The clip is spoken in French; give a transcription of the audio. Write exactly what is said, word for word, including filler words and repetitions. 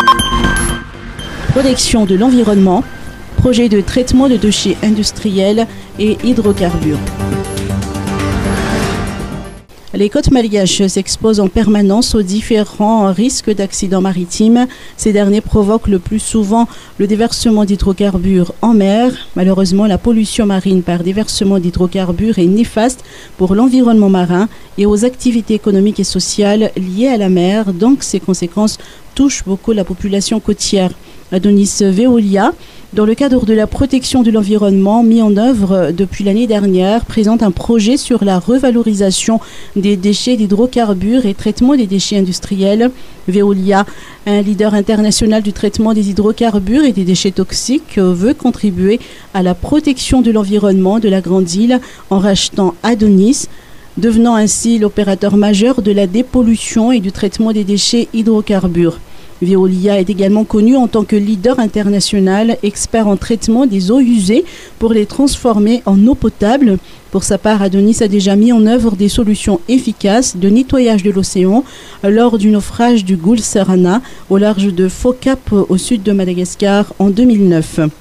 Protection de l'environnement, projet de traitement de déchets industriels et hydrocarbures. Les côtes malgaches s'exposent en permanence aux différents risques d'accidents maritimes. Ces derniers provoquent le plus souvent le déversement d'hydrocarbures en mer. Malheureusement, la pollution marine par déversement d'hydrocarbures est néfaste pour l'environnement marin et aux activités économiques et sociales liées à la mer. Donc, ces conséquences touchent beaucoup la population côtière. Adonis Veolia, dans le cadre de la protection de l'environnement mis en œuvre depuis l'année dernière, présente un projet sur la revalorisation des déchets d'hydrocarbures et traitement des déchets industriels. Veolia, un leader international du traitement des hydrocarbures et des déchets toxiques, veut contribuer à la protection de l'environnement de la Grande Île en rachetant Adonis, devenant ainsi l'opérateur majeur de la dépollution et du traitement des déchets hydrocarbures. Veolia est également connu en tant que leader international, expert en traitement des eaux usées pour les transformer en eau potable. Pour sa part, Adonis a déjà mis en œuvre des solutions efficaces de nettoyage de l'océan lors du naufrage du Goul Serana au large de Fokap au sud de Madagascar en deux mille neuf.